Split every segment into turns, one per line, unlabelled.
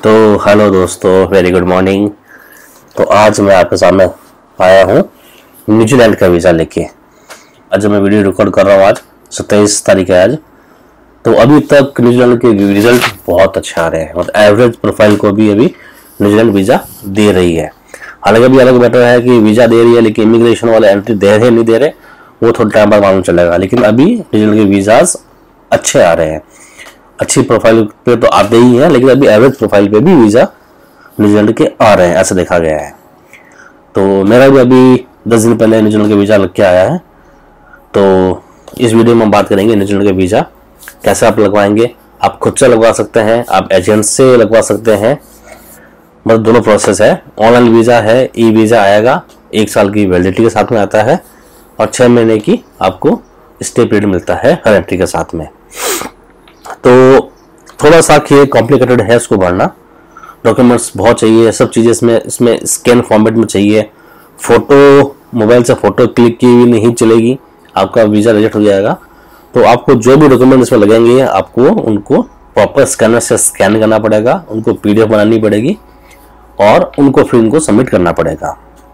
तो हेलो दोस्तों, very good morning. तो आज मैं आपके सामने आया हूँ न्यूजीलैंड का वीज़ा लेके। आज मैं वीडियो रिकॉर्ड कर रहा हूँ। आज 27 तारीख है आज। तो अभी तक न्यूजीलैंड के रिजल्ट बहुत अच्छे आ रहे हैं और एवरेज प्रोफाइल को भी अभी न्यूजीलैंड वीज़ा दे रही है। हालांकि अभी अलग मैटर है कि वीज़ा दे रही है, लेकिन इमिग्रेशन वाले एंट्री दे रहे नहीं दे रहे वो थोड़ा टाइम बाद मालूम चलेगा। लेकिन अभी न्यूजीलैंड के वीज़ाज अच्छे आ रहे हैं। अच्छी प्रोफाइल पे तो आते ही हैं, लेकिन अभी एवरेज प्रोफाइल पे भी वीज़ा न्यूजीलैंड के आ रहे हैं, ऐसा देखा गया है। तो मेरा भी अभी 10 दिन पहले न्यूजीलैंड का वीज़ा लग के आया है। तो इस वीडियो में हम बात करेंगे न्यूजीलैंड का वीज़ा कैसे आप लगवाएंगे। आप खुद से लगवा सकते हैं, आप एजेंट से लगवा सकते हैं, मतलब दोनों प्रोसेस है। ऑनलाइन वीज़ा है, ई वीज़ा आएगा, 1 साल की वैलिडिटी के साथ में आता है और 6 महीने की आपको स्टे पीरियड मिलता है हर एंट्री के साथ में। तो थोड़ा सा कॉम्प्लिकेटेड है इसको भरना, डॉक्यूमेंट्स बहुत चाहिए, सब चीज़ें इसमें स्कैन फॉर्मेट में चाहिए। फ़ोटो, मोबाइल से फ़ोटो क्लिक की हुई नहीं चलेगी, आपका वीज़ा रिजेक्ट हो जाएगा। तो आपको जो भी डॉक्यूमेंट इसमें लगेंगे आपको उनको प्रॉपर स्कैनर से स्कैन करना पड़ेगा, उनको PDF बनानी पड़ेगी और उनको फिर उनको सबमिट करना पड़ेगा।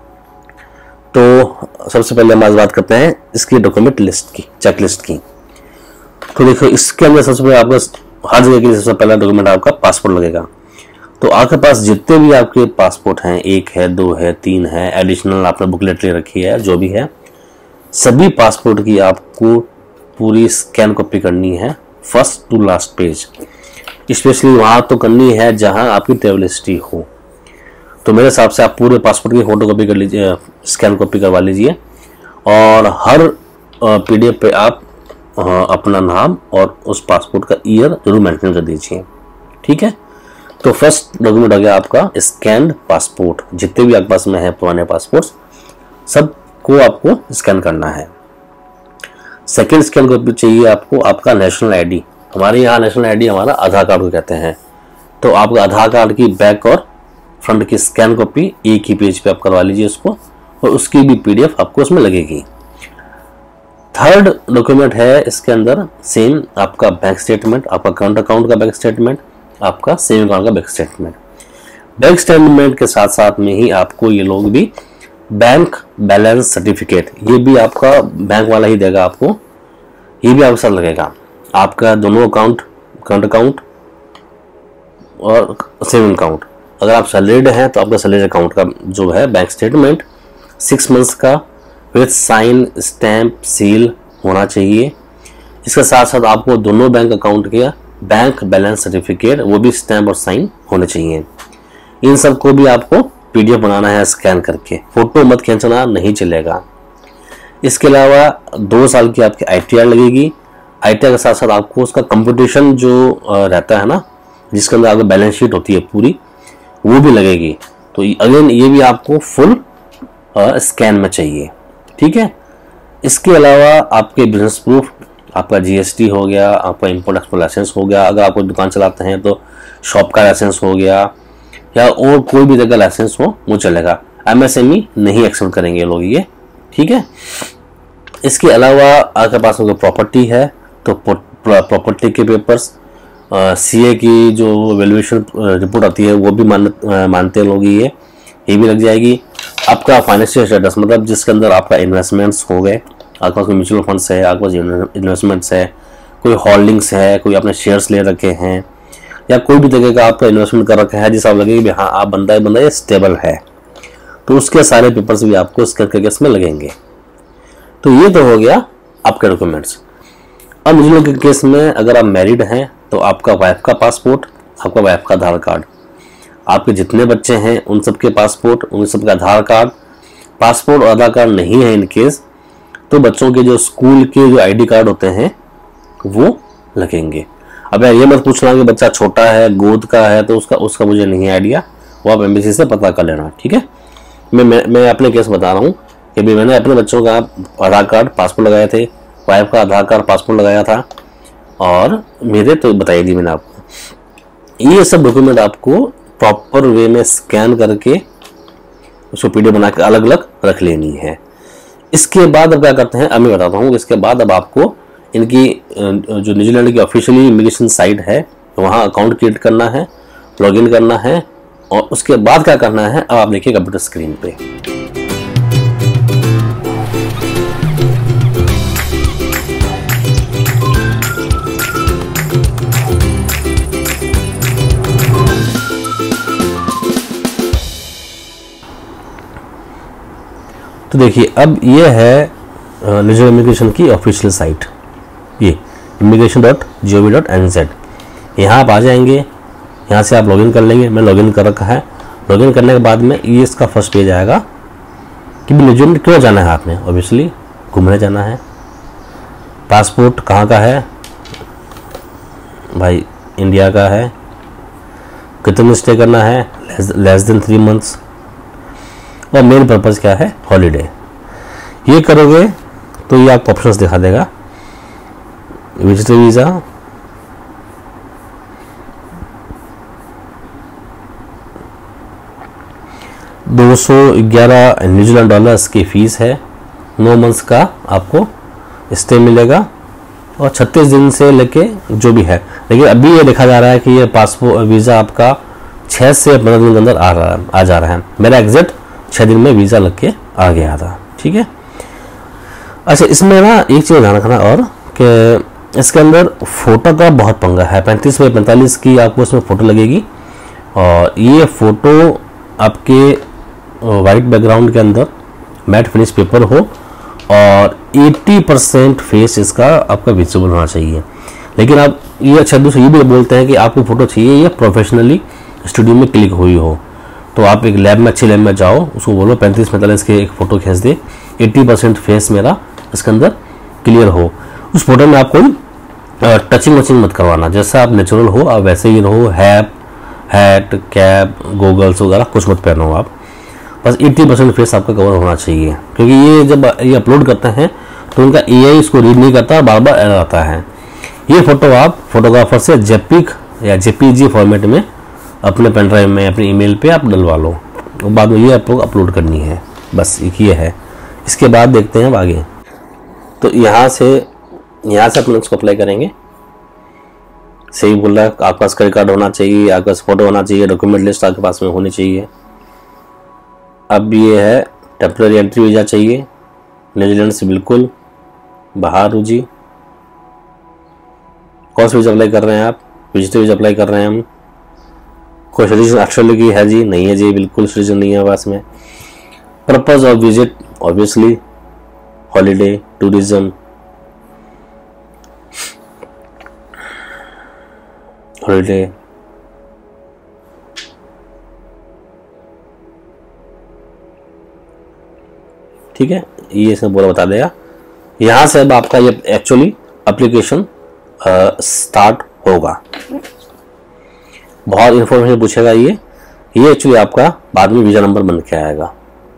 तो सबसे पहले हम आज बात करते हैं इसकी डॉक्यूमेंट लिस्ट की, चेक लिस्ट की। तो देखो, इसके अंदर सबसे पहले आपका हर जगह के लिए सबसे पहला डॉक्यूमेंट आपका पासपोर्ट लगेगा। तो आपके पास जितने भी आपके पासपोर्ट हैं, 1 है, 2 है, 3 है, एडिशनल आपने बुकलेट ले रखी है, जो भी है, सभी पासपोर्ट की आपको पूरी स्कैन कॉपी करनी है, first to last page. Specially वहाँ तो करनी है जहाँ आपकी ट्रैवल हिस्ट्री हो। तो मेरे हिसाब से आप पूरे पासपोर्ट की फोटो कॉपी कर लीजिए, स्कैन कॉपी करवा लीजिए और हर PDF पे आप अपना नाम और उस पासपोर्ट का ईयर जरूर मेंशन कर दीजिए, ठीक है। तो फर्स्ट डॉक्यूमेंट आ गया आपका स्कैन्ड पासपोर्ट। जितने भी आपके पास में है पुराने पासपोर्ट्स, सबको आपको स्कैन करना है। सेकंड स्कैन कॉपी चाहिए आपको आपका नेशनल ID। हमारे यहाँ नेशनल ID हमारा आधार कार्ड को कहते हैं। तो आपका आधार कार्ड की बैक और फ्रंट की स्कैन कॉपी एक ही पेज पे आप करवा लीजिए उसको, और उसकी भी PDF आपको उसमें लगेगी। थर्ड डॉक्यूमेंट है इसके अंदर सेम आपका बैंक स्टेटमेंट, आपका करंट अकाउंट का बैंक स्टेटमेंट, आपका सेविंग अकाउंट का बैंक स्टेटमेंट। बैंक स्टेटमेंट के साथ साथ में ही आपको ये लोग भी बैंक बैलेंस सर्टिफिकेट, ये भी आपका बैंक वाला ही देगा आपको, ये भी आपके साथ लगेगा। आपका दोनों अकाउंट, करंट अकाउंट और सेविंग अकाउंट, अगर आप सैलरीड हैं तो आपका सैलरी अकाउंट का जो है बैंक स्टेटमेंट 6 मंथ्स का विथ साइन, स्टैम्प, सील होना चाहिए। इसके साथ साथ आपको दोनों बैंक अकाउंट के बैंक बैलेंस सर्टिफिकेट, वो भी स्टैम्प और साइन होने चाहिए। इन सब को भी आपको PDF बनाना है स्कैन करके, फोटो मत खींचना, नहीं चलेगा। इसके अलावा 2 साल की आपकी ITR लगेगी। ITR के साथ साथ आपको उसका कंप्यूटेशन जो रहता है ना, जिसके अंदर आपकी बैलेंस शीट होती है पूरी, वो भी लगेगी। तो अगेन ये भी आपको फुल स्कैन में चाहिए, ठीक है। इसके अलावा आपके बिजनेस प्रूफ, आपका GST हो गया, आपका इंपोर्ट एक्सपोर्ट लाइसेंस हो गया, अगर आप कोई दुकान चलाते हैं तो शॉप का लाइसेंस हो गया, या और कोई भी जगह लाइसेंस हो वो चलेगा। MSME नहीं एक्सेप्ट करेंगे लोग ये, ठीक है। इसके अलावा आपके पास कोई प्रॉपर्टी है तो प्रॉपर्टी के पेपर्स, CA की जो वैल्यूएशन रिपोर्ट आती है वो भी मानते हैं लोग, ये भी लग जाएगी। आपका फाइनेंशियल स्टेटस, मतलब जिसके अंदर आपका इन्वेस्टमेंट्स हो गए, आपके पास कोई म्यूचुअल फंड्स है, आपके पास इन्वेस्टमेंट्स है, कोई होल्डिंग्स है, कोई आपने शेयर्स ले रखे हैं, या कोई भी जगह का आपका इन्वेस्टमेंट कर रखा है जिससे आप लगे कि हाँ आप बंदा ये स्टेबल है, तो उसके सारे पेपर्स भी आपको स्कैन करके इसमें लगेंगे। तो ये तो हो गया आपके डॉक्यूमेंट्स। अब न्यूजीलैंड के केस में अगर आप मैरिड हैं तो आपका वाइफ का पासपोर्ट, आपका वाइफ का आधार कार्ड, आपके जितने बच्चे हैं उन सबके पासपोर्ट, उन सबका आधार कार्ड। पासपोर्ट और आधार कार्ड नहीं है इन केस, तो बच्चों के जो स्कूल के जो ID कार्ड होते हैं वो लगेंगे। अब ये मत पूछना कि बच्चा छोटा है, गोद का है, तो उसका मुझे नहीं आइडिया, वो आप MBC से पता कर लेना, ठीक है। मैं अपने केस बता रहा हूँ कि भी मैंने अपने बच्चों का आधार कार्ड, पासपोर्ट लगाए थे, वाइफ का आधार कार्ड, पासपोर्ट लगाया था, और मेरे तो बताई दी मैंने आपको। ये सब डॉक्यूमेंट आपको प्रॉपर वे में स्कैन करके उसको PDF बना के अलग अलग रख लेनी है। इसके बाद अब क्या करते हैं, अब मैं बताता हूँ। इसके बाद अब आपको इनकी जो न्यूजीलैंड की ऑफिशियली इमिग्रेशन साइट है वहाँ अकाउंट क्रिएट करना है लॉगिन करना है और उसके बाद क्या करना है अब आप देखिए कंप्यूटर स्क्रीन पे। तो देखिए अब ये है नेशनल इमिग्रेशन की ऑफिशियल साइट, ये immigration.gov.nz। यहाँ आप आ जाएंगे, यहाँ से आप लॉगिन कर लेंगे। मैं लॉगिन कर रखा है। लॉगिन करने के बाद में ये इसका फर्स्ट पेज आएगा कि न्यूजीलैंड क्यों जाना है आपने। ऑब्वियसली घूमने जाना है। पासपोर्ट कहाँ का है भाई, इंडिया का है। कितने स्टे करना है, लेस देन 3 मंथ्स। और मेन पर्पज़ क्या है, हॉलीडे। ये करोगे तो ये आपको ऑप्शंस दिखा देगा। विजिटर वीज़ा, $211 न्यूजीलैंड डॉलर्स की फ़ीस है। 9 मंथ्स का आपको स्टे मिलेगा और 36 दिन से लेके जो भी है। लेकिन अभी ये देखा जा रहा है कि ये पासपोर्ट वीज़ा आपका 6 से 15 दिन के अंदर आ जा रहा है। मेरा एग्जैक्ट 6 दिन में वीज़ा लग के आ गया था। ठीक है। अच्छा, इसमें ना एक चीज़ ध्यान रखना और कि इसके अंदर फ़ोटो का बहुत पंगा है। 35 बाई 45 की आपको इसमें फ़ोटो लगेगी और ये फ़ोटो आपके वाइट बैकग्राउंड के अंदर मैट फिनिश पेपर हो और 80% फेस इसका आपका विजिबल होना चाहिए। लेकिन आप ये अच्छा दूसरा ये भी बोलते हैं कि आपको फ़ोटो चाहिए ये प्रोफेशनली स्टूडियो में क्लिक हुई हो। तो आप एक लैब में, अच्छी लैब में जाओ, उसको बोलो 35-45 के एक फ़ोटो खींच दे, 80% फेस मेरा इसके अंदर क्लियर हो। उस फोटो में आपको टचिंग वचिंग मत करवाना, जैसा आप नेचुरल हो आप वैसे ही रहो। हैट, कैप, गोगल्स वगैरह कुछ मत पहनो आप। बस 80% फेस आपका कवर होना चाहिए, क्योंकि ये जब ये अपलोड करते हैं तो उनका AI इसको रीड नहीं करता, बार बार एरर आता है। ये फ़ोटो आप फोटोग्राफर से जेपिक या JPG फॉर्मेट में अपने पेन ड्राइव में, अपने ईमेल पे आप डलवा लो और बाद में ये आपको अपलोड करनी है। बस एक ये है। इसके बाद देखते हैं अब आगे। तो यहाँ से अपने इसको अप्लाई करेंगे। सही बोल रहा है, आपके पास क्रेडिट कार्ड होना चाहिए, आपके पास फोटो होना चाहिए, डॉक्यूमेंट लिस्ट आपके पास में होनी चाहिए। अब ये है टेम्परेरी एंट्री वीज़ा चाहिए, न्यूजीलैंड से बिल्कुल बाहर हो जी। कौन सा वीज़ा अप्लाई कर रहे हैं आप? विजिटर वीज़ा अप्लाई कर रहे हैं हम। कोई सिटीजन ऑस्ट्रेलिया की है जी? नहीं है जी, बिल्कुल सिटीजन नहीं है पास में। Purpose of visit obviously holiday, tourism, holiday. ठीक है, ये इसमें पूरा बता देगा। यहाँ से अब आपका ये एक्चुअली एप्लीकेशन स्टार्ट होगा। बहुत इंफॉर्मेशन पूछेगा ये एक्चुअली आपका बाद में वीज़ा नंबर बन के आएगा।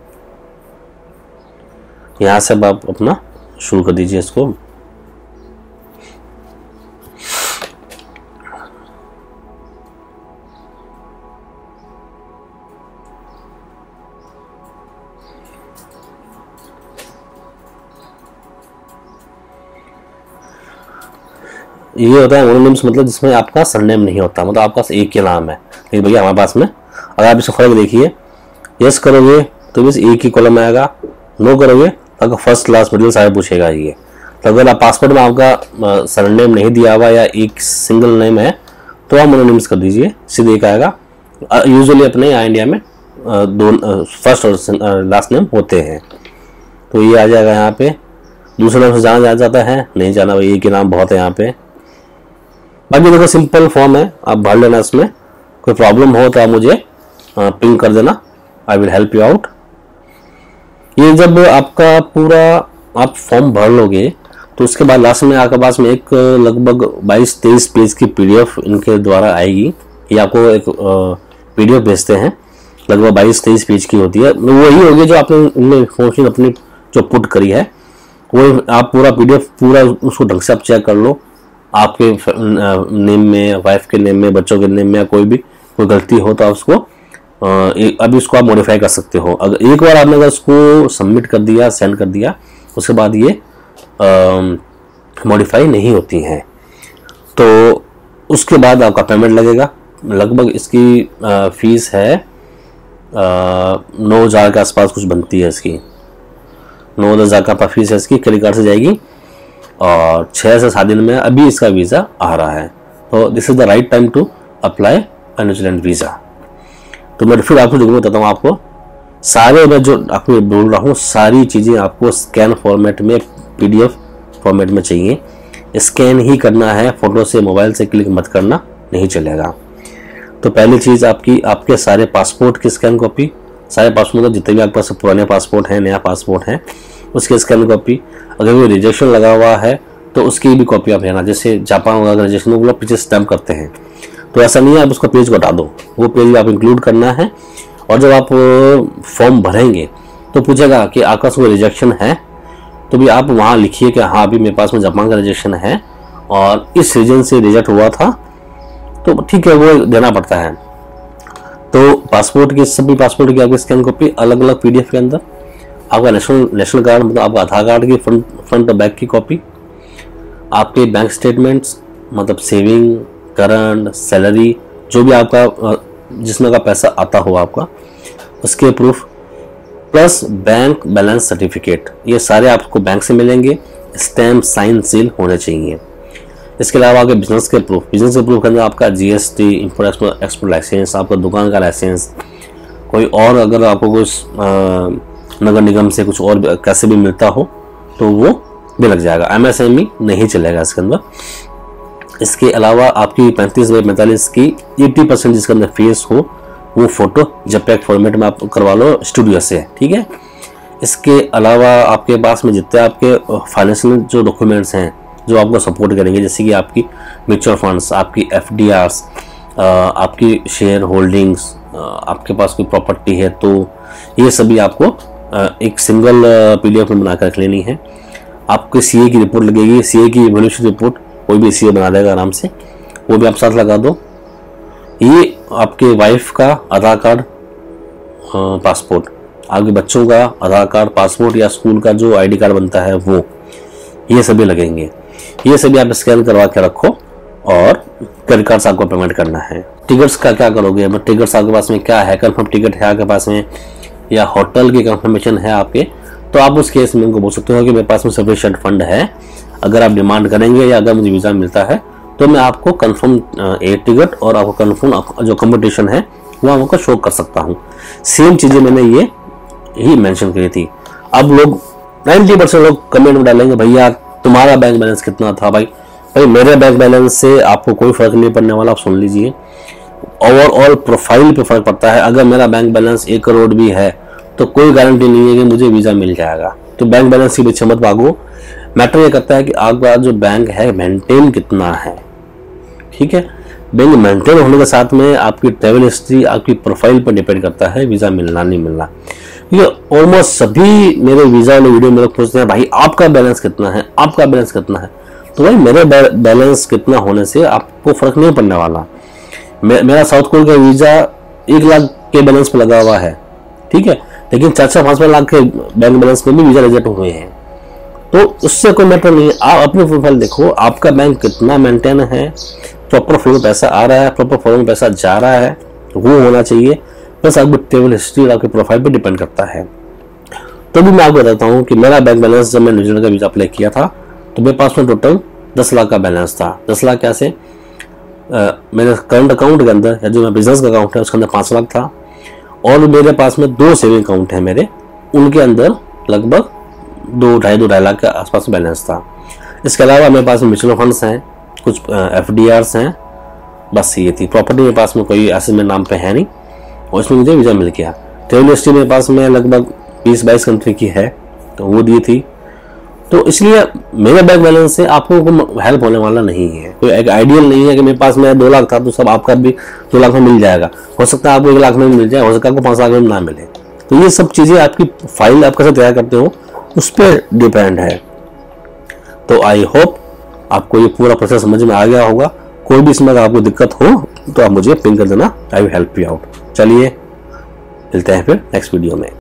यहाँ से अब आप अपना शुरू कर दीजिए इसको। ये होता है मोनोनिम्स, मतलब जिसमें आपका सरनेम नहीं होता, मतलब आपका एक ही नाम है। लेकिन भैया हमारे पास में अगर आप इसको फर्क देखिए, यस करोगे तो बस एक ही कॉलम आएगा, नो करोगे तो आपका फर्स्ट क्लास मिडिल सारे पूछेगा ये। तो अगर आप पासपोर्ट में आपका सरनेम नहीं दिया हुआ या एक सिंगल नेम है तो आप मोनोनिम्स कर दीजिए, सीधे एक आएगा। यूजुअली अपने यहाँ इंडिया में दो फर्स्ट और लास्ट नेम होते हैं, तो ये आ जाएगा यहाँ पे। दूसरे नाम से जाना जाता है, नहीं जाना भाई, एक ही नाम बहुत है यहाँ पे। बाकी देखो सिंपल फॉर्म है, आप भर लेना। इसमें कोई प्रॉब्लम हो तो आप मुझे पिंग कर देना, I will help you out. ये जब आपका पूरा आप फॉर्म भर लोगे तो उसके बाद लास्ट में आपके पास में एक लगभग 22-23 पेज की PDF इनके द्वारा आएगी। ये आपको एक PDF भेजते हैं, लगभग 22-23 पेज की होती है। वही होगी जो आपने इनमें इन्फॉर्मेशन अपनी जो पुट करी है, वो आप पूरा PDF पूरा उसको ढंग से आप चेक कर लो। आपके नेम में, वाइफ के नेम में, बच्चों के नेम में कोई भी कोई गलती हो तो आप उसको अभी इसको आप मॉडिफाई कर सकते हो। अगर एक बार आपने अगर इसको सबमिट कर दिया, सेंड कर दिया, उसके बाद ये मॉडिफाई नहीं होती हैं। तो उसके बाद आपका पेमेंट लगेगा। लगभग इसकी फीस है 9,000 के आसपास कुछ बनती है इसकी। 9,000 का फीस है इसकी, क्रेडिट कार्ड से जाएगी और 6 से 7 दिन में अभी इसका वीज़ा आ रहा है। तो this is the right time to apply New Zealand visa. तो मैं फिर आपको डॉक्यूमेंट बताता हूँ। आपको सारे मैं जो आपको बोल रहा हूँ सारी चीज़ें आपको स्कैन फॉर्मेट में, PDF फॉर्मेट में चाहिए। स्कैन ही करना है, फ़ोटो से मोबाइल से क्लिक मत करना, नहीं चलेगा। तो पहली चीज़ आपके सारे पासपोर्ट की स्कैन कॉपी, सारे पासपोर्ट जितने भी आपके पास पुराने पासपोर्ट हैं, नया पासपोर्ट है, उसकी स्कैन कॉपी। अगर कोई रिजेक्शन लगा हुआ है तो उसकी भी कॉपी आप लेना। जैसे जापान वगैरह रिजेक्शन वो लोग पीछे स्टैम्प करते हैं, तो ऐसा नहीं है आप उसका पेज को हटा दो, वो पेज आप इंक्लूड करना है। और जब आप फॉर्म भरेंगे तो पूछेगा कि आपका कोई रिजेक्शन है, तो भी आप वहाँ लिखिए कि हाँ अभी मेरे पास में जापान का रिजेक्शन है और इस रीजन से रिजेक्ट हुआ था, तो ठीक है वो देना पड़ता है। तो पासपोर्ट की, सभी पासपोर्ट की आपकी स्कैन कॉपी अलग अलग PDF के अंदर, आपका नेशनल कार्ड मतलब आपका आधार कार्ड की फ्रंट और बैक की कॉपी, आपके बैंक स्टेटमेंट्स मतलब सेविंग, करंट, सैलरी, जो भी आपका जिसमें का पैसा आता हो आपका, उसके proof, plus bank balance certificate, ये सारे आपको बैंक से मिलेंगे। स्टैम्प, साइन, सील होने चाहिए। इसके अलावा आपके बिजनेस के प्रूफ के अंदर आपका GST, इम्पोर्ट एक्सपोर्ट लाइसेंस, आपका दुकान का लाइसेंस, कोई और अगर आपको कुछ नगर निगम से कुछ और कैसे भी मिलता हो तो वो भी लग जाएगा। MSME नहीं चलेगा इसके अंदर। इसके अलावा आपकी 35x45 की 80% जिसके अंदर फेस हो वो फोटो JPEG फॉर्मेट में आप करवा लो स्टूडियो से, ठीक है। इसके अलावा आपके पास में जितने आपके फाइनेंशियल जो डॉक्यूमेंट्स हैं जो आपको सपोर्ट करेंगे, जैसे कि आपकी म्यूचुअल फंड्स, आपकी FDRs, आपकी शेयर होल्डिंग्स, आपके पास कोई प्रॉपर्टी है, तो ये सभी आपको एक सिंगल PDF में बनाकर रख लेनी है। आपके CA की रिपोर्ट लगेगी, CA की इवोल्यूशन रिपोर्ट कोई भी CA बना देगा आराम से, वो भी आप साथ लगा दो। ये आपके वाइफ का आधार कार्ड, पासपोर्ट, आपके बच्चों का आधार कार्ड, पासपोर्ट या स्कूल का जो ID कार्ड बनता है वो, ये सभी लगेंगे। ये सभी आप स्कैन करवा के रखो और क्रेडिट कार्ड से आपको पेमेंट करना है। टिकट्स का क्या करोगे? टिकट्स आपके पास में क्या है? कंफर्म टिकट है आपके पास में या होटल की कंफर्मेशन है आपके, तो आप उस केस में उनको बोल सकते हो कि मेरे पास में सफिशिएंट फंड है, अगर आप डिमांड करेंगे या अगर मुझे वीज़ा मिलता है तो मैं आपको कंफर्म एयर टिकट और आपको कंफर्म जो कम्पिटिशन है वो आपको शो कर सकता हूँ। सेम चीज़ें मैंने ये ही मेंशन करी थी। अब लोग 90% लोग कमेंट में डालेंगे भैया तुम्हारा बैंक बैलेंस कितना था। भाई मेरे बैंक बैलेंस से आपको कोई फर्क नहीं पड़ने वाला, आप सुन लीजिए। ओवरऑल प्रोफाइल पे फर्क पड़ता है। अगर मेरा बैंक बैलेंस 1 करोड़ भी है तो कोई गारंटी नहीं है कि मुझे वीज़ा मिल जाएगा। तो बैंक बैलेंस के पीछे मत भागो। मैटर ये करता है कि आपका जो बैंक है मेंटेन कितना है, ठीक है। बैंक मेंटेन होने के साथ में आपकी ट्रैवल हिस्ट्री, आपकी प्रोफाइल पर डिपेंड करता है वीज़ा मिलना नहीं मिलना। ये ऑलमोस्ट सभी मेरे वीज़ा वाले वीडियो में पूछते हैं भाई आपका बैलेंस कितना है, आपका बैलेंस कितना है। तो भाई मेरे बैलेंस कितना होने से आपको फर्क नहीं पड़ने वाला। मेरा साउथ कोरिया का वीज़ा 1 लाख के बैलेंस पे लगा हुआ है, ठीक है, लेकिन 4-5 लाख के बैंक बैलेंस में भी वीज़ा रिजेक्ट हुए हैं। तो उससे कोई मैटर नहीं है। आप अपनी प्रोफाइल देखो, आपका बैंक कितना मेंटेन है, प्रॉपर फ्लो में पैसा आ रहा है, प्रॉपर फ्लो में पैसा जा रहा है, वो होना चाहिए। बस आपकी ट्रेवल हिस्ट्री और आपके प्रोफाइल पे डिपेंड करता है। तो भी मैं आपको बताता हूँ कि मेरा बैंक बैलेंस जब मैं न्यूजीलैंड का वीज़ा अप्लाई किया था तो मेरे पास में टोटल 10 लाख का बैलेंस था। 10 लाख कैसे, मेरे करंट अकाउंट के अंदर या जो मेरा बिजनेस का अकाउंट है उसके अंदर 5 लाख था, और मेरे पास में 2 सेविंग अकाउंट है मेरे, उनके अंदर लगभग 2-2.5 लाख के आसपास बैलेंस था। इसके अलावा मेरे पास म्यूचुअल फंड्स हैं, कुछ FDRs हैं, बस ये थी। प्रॉपर्टी मेरे पास में कोई ऐसे मेरे नाम पे है नहीं और इसमें मुझे वीज़ा मिल गया। ट्रेवल हिस्ट्री मेरे पास में लगभग 20-22 कंट्री की है, तो वो दी थी। तो इसलिए मेरे बैंक बैलेंस से आपको हेल्प होने वाला नहीं है। कोई एक आइडियल नहीं है कि मेरे पास में 2 लाख था तो सब आपका भी 2 लाख में मिल जाएगा। हो सकता है आपको 1 लाख में मिल जाए, हो सकता है आपको 5 लाख में ना मिले। तो ये सब चीज़ें आपकी फाइल आप कैसे तैयार करते हो उस पर डिपेंड है। तो आई होप आपको ये पूरा प्रोसेस समझ में आ गया होगा। कोई भी इसमें आपको दिक्कत हो तो आप मुझे पिन कर देना, I will help you out. चलिए मिलते हैं फिर नेक्स्ट वीडियो में।